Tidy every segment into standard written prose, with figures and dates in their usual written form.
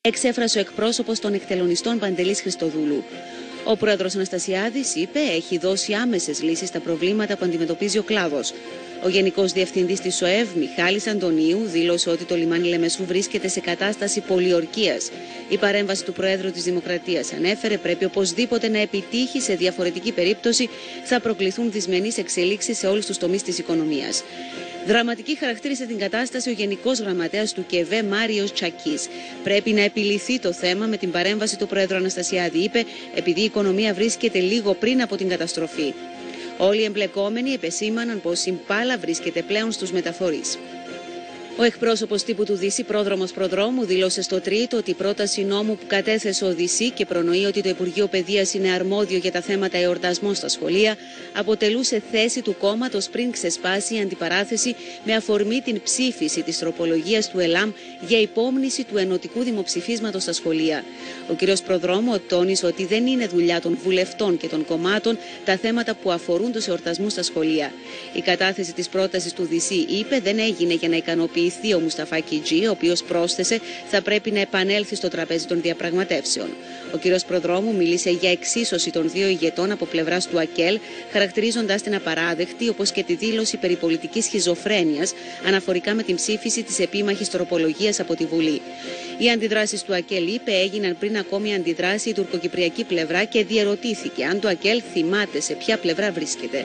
εξέφρασε ο εκπρόσωπος των εκτελονιστών Παντελής Χριστοδούλου. Ο πρόεδρος Αναστασιάδης είπε έχει δώσει άμεσες λύσεις στα προβλήματα που αντιμετωπίζει ο κλάδος. Ο Γενικός Διευθυντής της ΟΕΒ, Μιχάλης Αντωνίου, δήλωσε ότι το λιμάνι Λεμεσού βρίσκεται σε κατάσταση πολιορκίας. Η παρέμβαση του Προέδρου της Δημοκρατίας, ανέφερε, πρέπει οπωσδήποτε να επιτύχει, σε διαφορετική περίπτωση θα προκληθούν δυσμενείς εξελίξεις σε όλους τους τομείς της οικονομίας. Δραματική χαρακτήρισε την κατάσταση ο Γενικός Γραμματέας του ΚΕΒΕ, Μάριος Τσακής. Πρέπει να επιληθεί το θέμα με την παρέμβαση του Πρόεδρου Αναστασιάδη, είπε, επειδή η οικονομία βρίσκεται λίγο πριν από την καταστροφή. Όλοι οι εμπλεκόμενοι επεσήμαναν πως η μπάλα βρίσκεται πλέον στους μεταφορείς. Ο εκπρόσωπος τύπου του ΔΥΣΥ, πρόδρομος προδρόμου, δήλωσε στο Τρίτο ότι η πρόταση νόμου που κατέθεσε ο ΔΥΣΥ και προνοεί ότι το Υπουργείο Παιδείας είναι αρμόδιο για τα θέματα εορτασμών στα σχολεία, αποτελούσε θέση του κόμματος πριν ξεσπάσει η αντιπαράθεση με αφορμή την ψήφιση της τροπολογίας του ΕΛΑΜ για υπόμνηση του ενωτικού δημοψηφίσματος στα σχολεία. Ο κ. Προδρόμου τόνισε ότι δεν είναι δουλειά των βουλευτών και των κομμάτων τα θέματα που αφορούν τους εορτασμούς στα σχολεία. Η κατάθεση της πρότασης του ΔΥΣΥ, είπε, δεν έγινε για να ικανοποιήσει ο Μουσταφά Κιτζή, ο οποίος πρόσθεσε θα πρέπει να επανέλθει στο τραπέζι των διαπραγματεύσεων. Ο κ. Προδρόμου μίλησε για εξίσωση των δύο ηγετών από πλευράς του ΑΚΕΛ, χαρακτηρίζοντας την απαράδεκτη, όπως και τη δήλωση περί πολιτικής σχιζοφρένειας αναφορικά με την ψήφιση της επίμαχης τροπολογίας από τη Βουλή. Οι αντιδράσεις του ΑΚΕΛ, είπε, έγιναν πριν ακόμη αντιδράσει η τουρκοκυπριακή πλευρά και διερωτήθηκε αν το ΑΚΕΛ θυμάται σε ποια πλευρά βρίσκεται.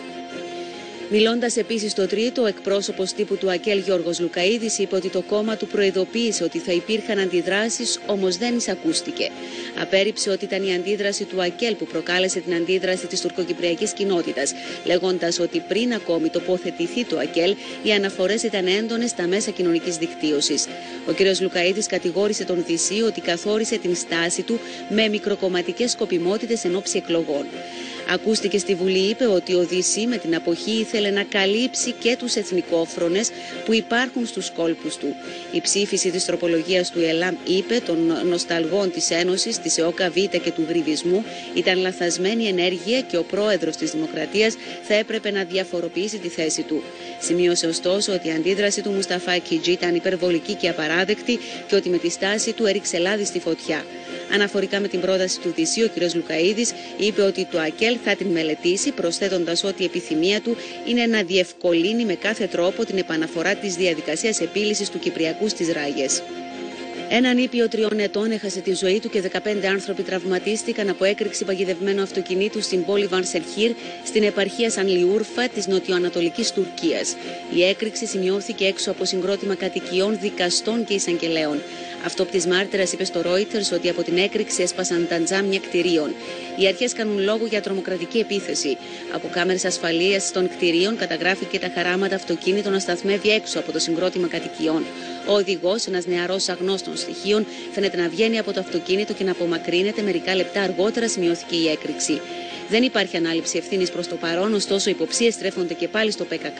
Μιλώντας επίσης στο Τρίτο, ο εκπρόσωπος τύπου του ΑΚΕΛ Γιώργος Λουκαΐδης είπε ότι το κόμμα του προειδοποίησε ότι θα υπήρχαν αντιδράσεις, όμως δεν εισακούστηκε. Απέρριψε ότι ήταν η αντίδραση του ΑΚΕΛ που προκάλεσε την αντίδραση της τουρκοκυπριακής κοινότητας, λέγοντας ότι πριν ακόμη τοποθετηθεί το ΑΚΕΛ, οι αναφορές ήταν έντονες στα μέσα κοινωνικής δικτύωσης. Ο κ. Λουκαΐδης κατηγόρησε τον ΔΥΣΥ ότι καθόρισε την στάση του με μικροκομματικές σκοπιμότητες εν ώψη εκλογών. Ακούστηκε στη Βουλή, είπε, ότι ο ΔΥΣΥ με την αποχή ήθελε να καλύψει και τους εθνικόφρονες που υπάρχουν στους κόλπους του. Η ψήφιση της τροπολογίας του ΕΛΑΜ, είπε, των νοσταλγών της Ένωσης, της ΕΟΚΑΒ και του γριβισμού ήταν λαθασμένη ενέργεια και ο πρόεδρος της Δημοκρατίας θα έπρεπε να διαφοροποιήσει τη θέση του. Σημείωσε ωστόσο ότι η αντίδραση του Μουσταφά Κιτζή ήταν υπερβολική και απαράδεκτη και ότι με τη στάση του έριξε λάδι στη φωτιά. Αναφορικά με την πρόταση του ΔΥΣΥ, ο κ. Λουκαΐδης είπε ότι το ΑΚΕΛ θα την μελετήσει, προσθέτοντας ότι η επιθυμία του είναι να διευκολύνει με κάθε τρόπο την επαναφορά της διαδικασίας επίλυσης του Κυπριακού στις Ράγες. Έναν ήπιο 3 ετών έχασε τη ζωή του και 15 άνθρωποι τραυματίστηκαν από έκρηξη παγιδευμένου αυτοκινήτου στην πόλη Βανσερχίρ, στην επαρχία Σανλιούρφα της νοτιοανατολικής Τουρκίας. Η έκρηξη σημειώθηκε έξω από συγκρότημα κατοικιών, δικαστών και εισαγγελέων. Αυτόπτης μάρτυρας είπε στο Reuters ότι από την έκρηξη έσπασαν τα τζάμια κτηρίων. Οι αρχές κάνουν λόγο για τρομοκρατική επίθεση. Από κάμερες ασφαλείας των κτηρίων καταγράφηκε τα χαράματα αυτοκίνητο να σταθμεύει έξω από το συγκρότημα κατοικιών. Ο οδηγός, ένας νεαρός αγνώστων στοιχείων, φαίνεται να βγαίνει από το αυτοκίνητο και να απομακρύνεται. Μερικά λεπτά αργότερα σημειώθηκε η έκρηξη. Δεν υπάρχει ανάληψη ευθύνης προς το παρόν, ωστόσο οι υποψίες στρέφονται και πάλι στο ΠΚΚ.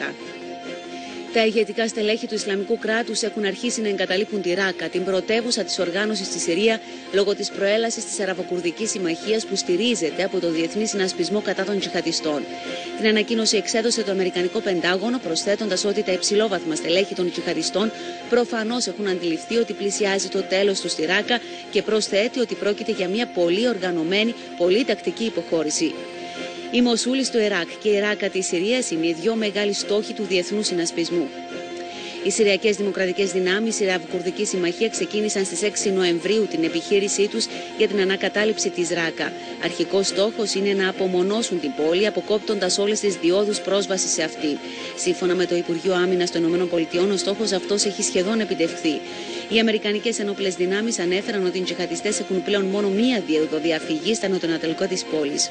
Τα ηγετικά στελέχη του Ισλαμικού κράτους έχουν αρχίσει να εγκαταλείπουν τη Ράκα, την πρωτεύουσα της οργάνωσης στη Συρία, λόγω της προέλασης της Αραβοκουρδικής Συμμαχίας που στηρίζεται από το Διεθνή Συνασπισμό κατά των Τζιχαντιστών. Την ανακοίνωση εξέδωσε το Αμερικανικό Πεντάγωνο, προσθέτοντας ότι τα υψηλόβαθμα στελέχη των Τζιχαντιστών προφανώς έχουν αντιληφθεί ότι πλησιάζει το τέλος του στη Ράκα και προσθέτει ότι πρόκειται για μια πολύ οργανωμένη, πολύ τακτική υποχώρηση. Η Μοσούλη στο Ιράκ και η Ράκα της Συρίας είναι οι δύο μεγάλοι στόχοι του Διεθνού Συνασπισμού. Οι Συριακές Δημοκρατικές Δυνάμεις, η Αραβοκουρδική Συμμαχία, ξεκίνησαν στις 6 Νοεμβρίου την επιχείρησή τους για την ανακατάληψη της Ράκα. Αρχικός στόχος είναι να απομονώσουν την πόλη, αποκόπτοντας όλες τις διόδους πρόσβασης σε αυτή. Σύμφωνα με το Υπουργείο Άμυνας των ΗΠΑ, ο στόχος αυτός έχει σχεδόν επιτευχθεί. Οι Αμερικανικές ενόπλες δυνάμεις ανέφεραν ότι οι τζιχαντιστές έχουν πλέον μόνο μία διόδο διαφυγής στα νοτιοανατολικά της πόλης.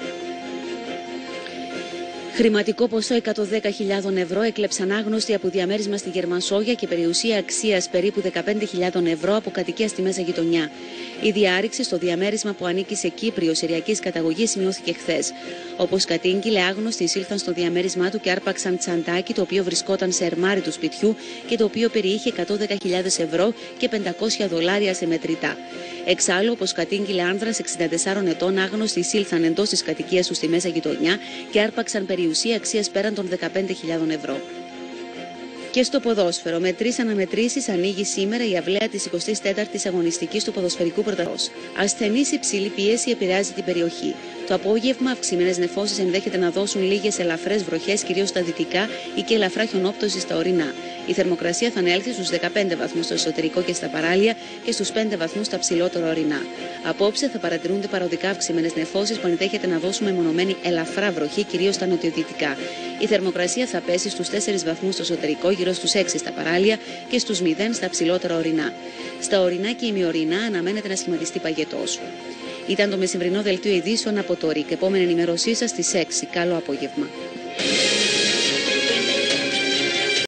Χρηματικό ποσό 110.000 ευρώ έκλεψαν άγνωστοι από διαμέρισμα στη Γερμανσόγεια και περιουσία αξίας περίπου 15.000 ευρώ από κατοικία στη Μέσα Γειτονιά. Η διάρρηξη στο διαμέρισμα που ανήκει σε Κύπριο Συριακής καταγωγής σημειώθηκε χθες. Όπως κατήγγειλε, άγνωστοι εισήλθαν στο διαμέρισμά του και άρπαξαν τσαντάκι το οποίο βρισκόταν σε ερμάρι του σπιτιού και το οποίο περιείχε 110.000 ευρώ και $500 σε μετρητά. Εξάλλου, όπως κατήγγειλε άνδρας 64 ετών, άγνωστοι εισήλθαν εντός της κατοικίας του στη Μέσα Γειτονιά και άρπαξαν περιουσία αξίας πέραν των 15.000 ευρώ. Και στο ποδόσφαιρο, με 3 αναμετρήσεις, ανοίγει σήμερα η αυλαία της 24ης αγωνιστικής του ποδοσφαιρικού πρωταθλήματος. Ασθενής υψηλή πίεση επηρεάζει την περιοχή. Το απόγευμα, αυξημένες νεφώσεις ενδέχεται να δώσουν λίγες ελαφρές βροχές, κυρίως στα δυτικά ή και ελαφρά χιονόπτωση στα ορεινά. Η θερμοκρασία θα ανέλθει στους 15 βαθμούς στο εσωτερικό και στα παράλια και στους 5 βαθμούς στα ψηλότερα ορεινά. Απόψε θα παρατηρούνται παροδικά αυξημένες νεφώσεις που ενδέχεται να δώσουν μεμονωμένη ελαφρά βροχή, κυρίως στα νοτιοδυτικά. Η θερμοκρασία θα πέσει στους 4 βαθμούς στο εσωτερικό, γύρω στους 6 στα παράλια και στους 0 στα ψηλότερα ορεινά. Στα ορεινά και ημιορεινά αναμένεται να σχηματιστεί παγετός. Ήταν το μεσημβρινό δελτίο ειδήσεων από το ΡΙΚ. Επόμενη ενημέρωσή σας στις 6. Καλό απόγευμα.